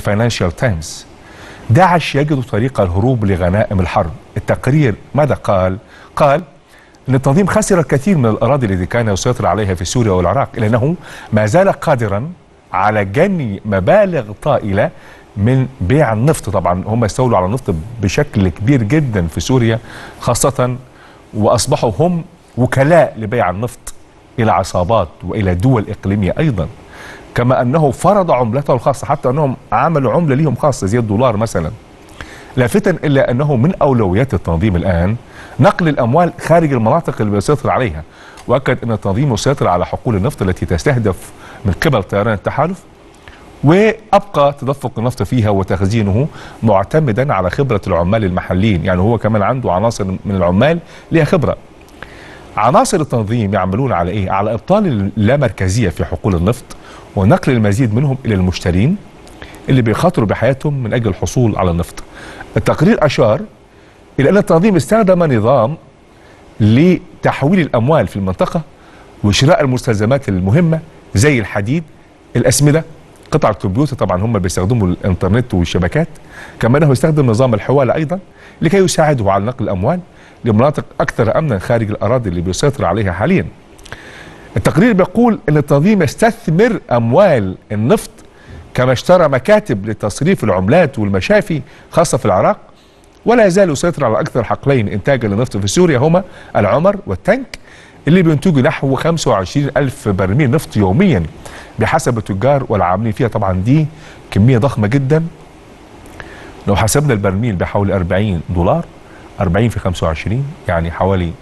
فاينانشال تايمز: داعش يجد طريقة الهروب لغنائم الحرب. التقرير ماذا قال؟ قال أن التنظيم خسر الكثير من الأراضي التي كان يسيطر عليها في سوريا والعراق، إلا أنه ما زال قادرا على جني مبالغ طائلة من بيع النفط. طبعا هم استولوا على النفط بشكل كبير جدا في سوريا خاصة، وأصبحوا هم وكلاء لبيع النفط إلى عصابات وإلى دول إقليمية أيضا، كما أنه فرض عملته الخاصة، حتى أنهم عملوا عملة لهم خاصة زي الدولار مثلا. لافتا إلا أنه من أولويات التنظيم الآن نقل الأموال خارج المناطق اللي بيسيطر عليها، وأكد أن التنظيم يسيطر على حقول النفط التي تستهدف من قبل طيران التحالف، وأبقى تدفق النفط فيها وتخزينه معتمدا على خبرة العمال المحليين. يعني هو كمان عنده عناصر من العمال لها خبرة. عناصر التنظيم يعملون على إيه؟ على إبطال اللامركزية في حقول النفط ونقل المزيد منهم إلى المشترين اللي بيخاطروا بحياتهم من أجل الحصول على النفط. التقرير أشار إلى أن التنظيم استخدم نظام لتحويل الأموال في المنطقة وشراء المستلزمات المهمة زي الحديد، الأسمدة، قطع الكمبيوتر. طبعا هم بيستخدموا الإنترنت والشبكات. كما أنه يستخدم نظام الحوالة أيضا لكي يساعده على نقل الأموال لمناطق أكثر أمنا خارج الأراضي اللي بيسيطر عليها حاليا. التقرير بيقول أن التنظيم يستثمر أموال النفط، كما اشترى مكاتب لتصريف العملات والمشافي خاصة في العراق، ولا يزال يسيطر على أكثر حقلين إنتاجا للنفط في سوريا هما العمر والتنك، اللي بينتجوا نحو 25,000 برميل نفط يوميا بحسب التجار والعاملين فيها. طبعا دي كمية ضخمة جدا. لو حسبنا البرميل بحوالي $40، 40 في 25 يعني حوالي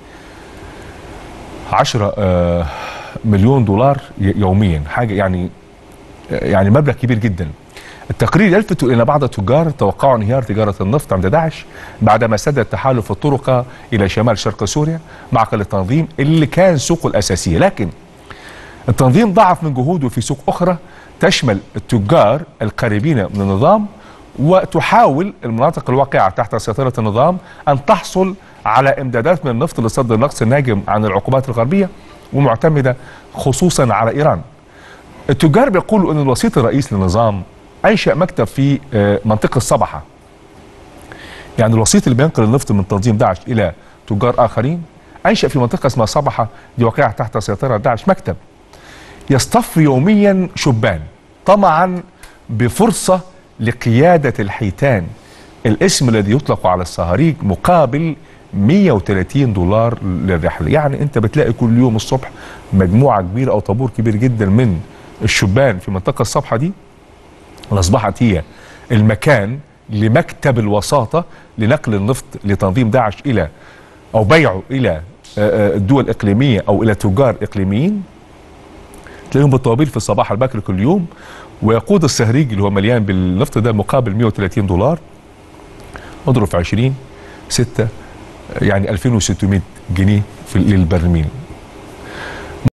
10 مليون دولار يوميا، حاجة يعني مبلغ كبير جدا. التقرير يلفت إلى بعض التجار توقعوا انهيار تجارة النفط عند داعش بعدما سد التحالف الطرق إلى شمال شرق سوريا معقل التنظيم اللي كان سوقه الأساسية. لكن التنظيم ضعف من جهوده في سوق أخرى تشمل التجار القريبين من النظام، وتحاول المناطق الواقعة تحت سيطرة النظام أن تحصل على إمدادات من النفط لسد النقص الناجم عن العقوبات الغربية ومعتمدة خصوصا على إيران. التجار بيقولوا أن الوسيط الرئيس للنظام أنشأ مكتب في منطقة صبحة، يعني الوسيط اللي بينقل النفط من تنظيم داعش إلى تجار آخرين أنشأ في منطقة اسمها صبحة دي واقعة تحت سيطرة داعش مكتب يصطف يوميا شبان طمعا بفرصة لقيادة الحيتان، الاسم الذي يطلق على الصهاريج، مقابل $130 للرحلة. يعني انت بتلاقي كل يوم الصبح مجموعة كبيرة او طابور كبير جدا من الشبان في منطقة الصبحة دي، اصبحت هي المكان لمكتب الوساطة لنقل النفط لتنظيم داعش الى او بيعه الى الدول الاقليمية او الى تجار اقليميين. تلاقيهم بالطوابير في الصباح الباكر كل يوم، ويقود الصهريج اللي هو مليان بالنفط ده مقابل $130، اضرب في 20 6 يعني 2600 جنيه للبرميل.